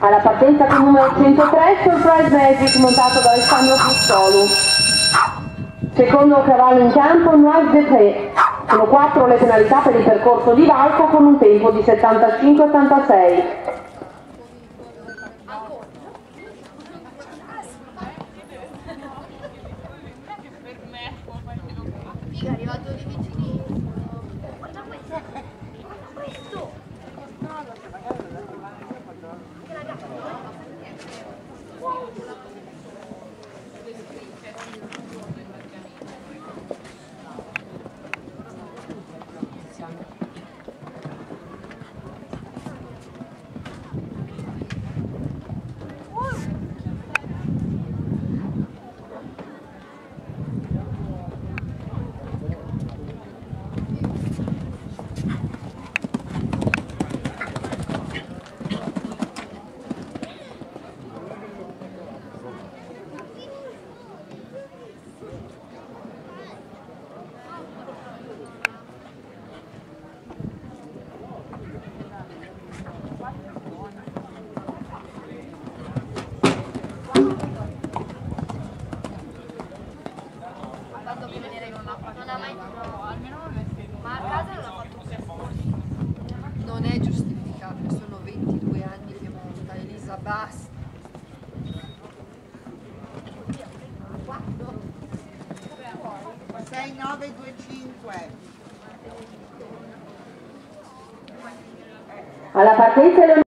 Alla partenza con numero 103, Surprise Magic montato da Alessandro Pistolu. Secondo cavallo in campo, Noise de Pré. Sono 4 le penalità per il percorso di varco con un tempo di 75-86. È arrivato lì vicinissimo. Guarda questo! Non ha mai, no, almeno ma a casa non ha fatto percorsi. Non è giustificabile, sono 22 anni che monta, Elisa, basta. 6925. Alla partenza